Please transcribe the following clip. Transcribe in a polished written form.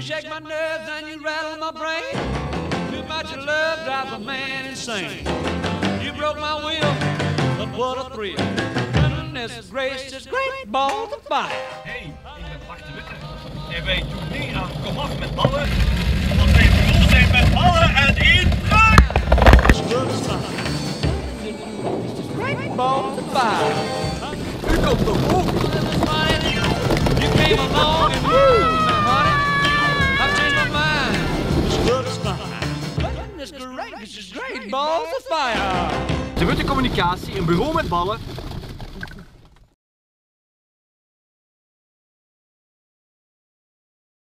shake my nerves and you rattle my brain. Too much of love drives a man insane. You broke my will, but what a thrill. Goodness gracious, great balls of fire. Hey, ik ben Bart De Witte. En wij doen mee aan Comm'Af met ballen. Want wij begonnen zijn met ballen en één vraag. Great balls of fire. U komt toch ook? You came along and woo, honey. I've changed my mind. This love is fine. Goodness gracious, great balls of fire. De Witte Communicatie, een bureau met ballen,